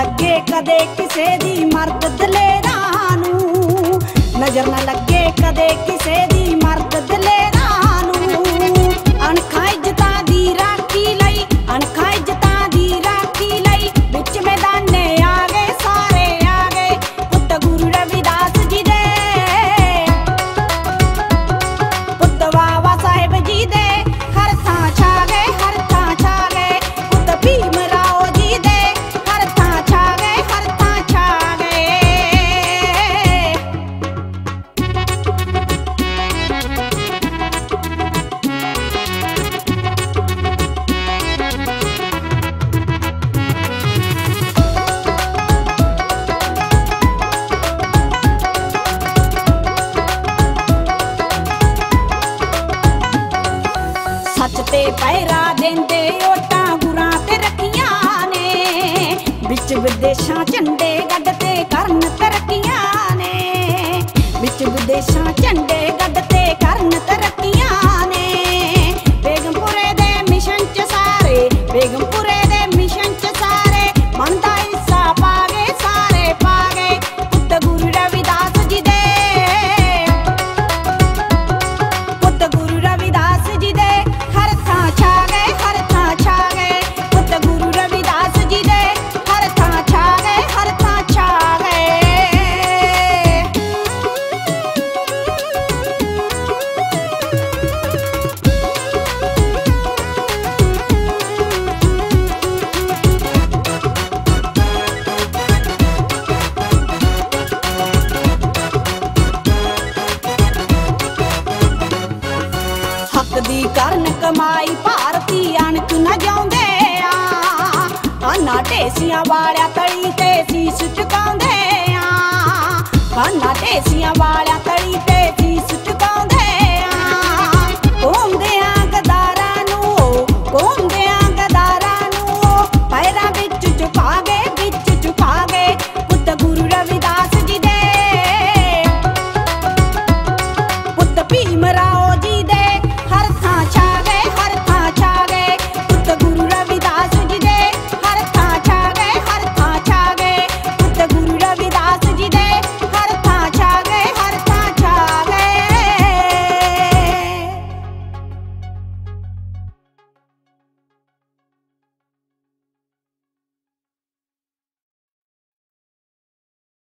लगे कदे किसे दी मर्द दलेरा नू, नजर न लगे कदे किसे दी मर्द दलेरा नू। अणखा इज्जतां दी राखी लई, अणखा इज्जतां दी राखी लई, बिच मैदाने आ गए सारे आ गए पुत्त गुरु रविदास जी दे, पुत्त बाबा साहेब जी दे। हर थां छा गए, हर थां छा गए पुत्त भीम राव जी दे, हर थां छा गए, हर थां छा गए। सच ते पैरा देंदे ओटां गुरां ते रखियां ने, बिच विदेशां झंडे गड्डते करन तरक्कियां ने, बिच विदेशां झंडे गड्डते करन तरक्कियां ने। बेगमपुरे दे मिशन च सारे, बेगमपुरे दे मिशन च सारे मनदा हिस्सा पा गए सारे पा गए पुत्त गुरु रविदास जी दे, पुत्त गुरु रविदास जी दे। हर थां छा गए, हर थां छा गए पुत्त गुरु रविदास जी दे, हर थां छा गए, हर थां छा गए। हक दी करन कमाई भारती अणख न जाउंदे आ, कान्हा ढेसियां वालिया तली ते सीस झुकाउंदे आ, कान्हा ढेसियां वालिया